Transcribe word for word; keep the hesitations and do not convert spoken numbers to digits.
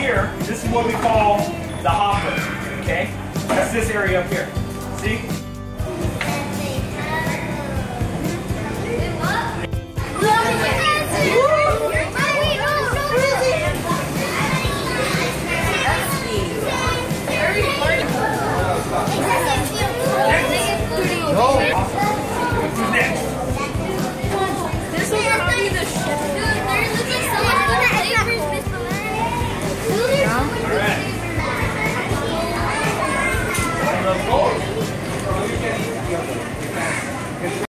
here, this is what we call the hopper, okay? That's this area up here. See?